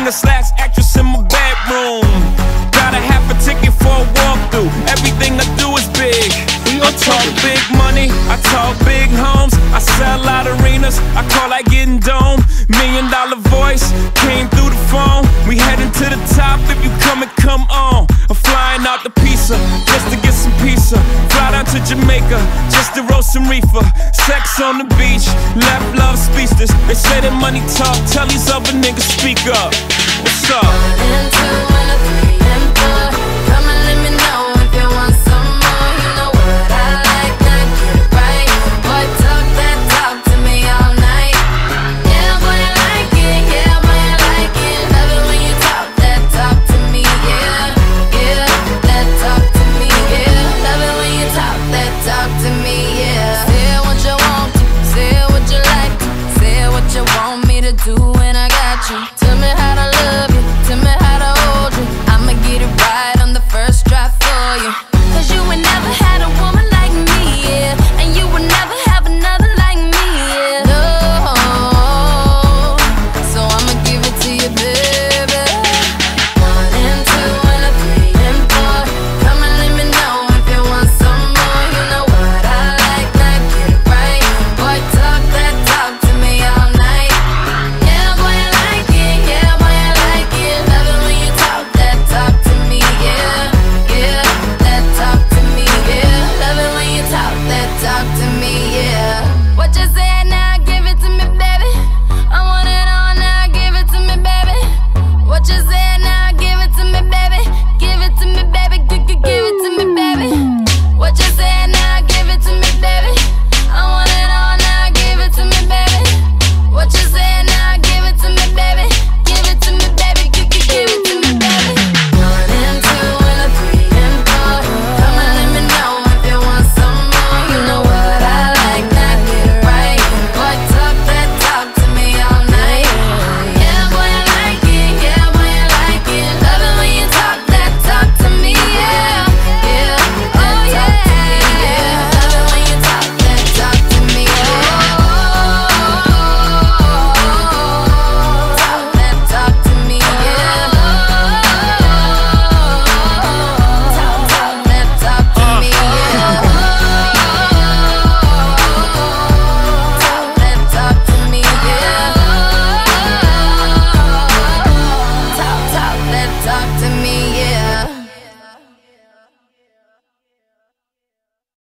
Famous last actress in my bedroom. Got a half a ticket for a walkthrough. Everything I do is big. I talk big money, I talk big homes. I sell out arenas, I call that getting dome. $1 million voice came through the phone. We heading to the top, if you come and come on. I'm flying out to Pisa, just to get some pizza. Fly down to Jamaica, just to roast some reefer. Sex on the beach, left love speechless. They say that money talk, tell these other niggas speak up. What's up? 1 and 2 and a 3 and 4. Come and let me know if you want some more. You know what I like, now get it right. Boy, talk that talk to me all night. Yeah, boy, I like it, yeah, boy, I like it. Love it when you talk that talk to me, yeah. Yeah, that talk to me, yeah. Love it when you talk that talk to me, yeah. Say what you want to, say what you like to, say what you want me to do, and I got you.